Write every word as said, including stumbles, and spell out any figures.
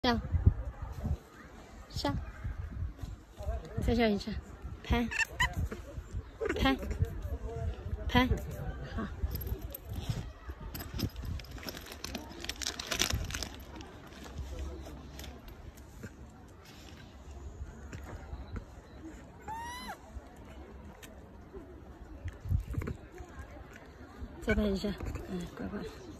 笑，笑，再笑一次，拍，拍，拍，好。再拍一下，嗯，乖乖。